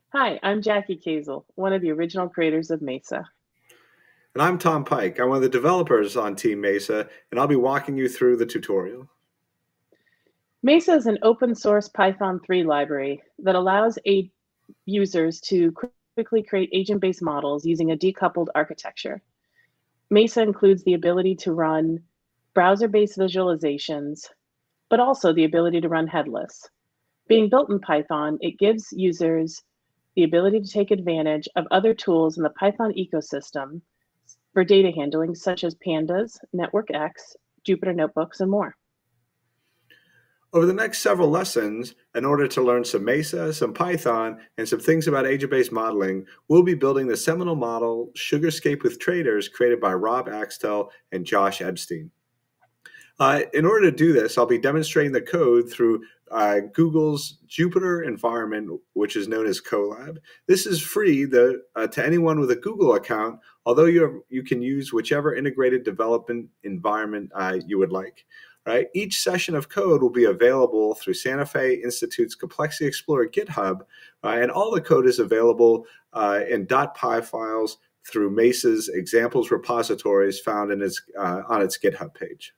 Hi, I'm Jackie Kazel, one of the original creators of Mesa. And I'm Tom Pike. I'm one of the developers on Team Mesa, and I'll be walking you through the tutorial. Mesa is an open source Python 3 library that allows users to quickly create agent-based models using a decoupled architecture. Mesa includes the ability to run browser-based visualizations, but also the ability to run headless. Being built in Python, it gives users the ability to take advantage of other tools in the Python ecosystem for data handling, such as Pandas, NetworkX, Jupyter Notebooks, and more. Over the next several lessons, in order to learn some Mesa, some Python, and some things about agent-based modeling, we'll be building the seminal model Sugarscape with Traders created by Rob Axtell and Josh Epstein. In order to do this, I'll be demonstrating the code through Google's Jupyter environment, which is known as Colab. This is free to anyone with a Google account, although you can use whichever integrated development environment you would like. Right? Each session of code will be available through Santa Fe Institute's Complexity Explorer GitHub, and all the code is available in .py files through Mesa's examples repositories found in on its GitHub page.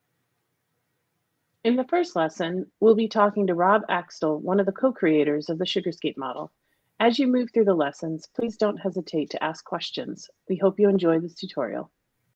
In the first lesson, we'll be talking to Rob Axtell, one of the co-creators of the Sugarscape model. As you move through the lessons, please don't hesitate to ask questions. We hope you enjoy this tutorial.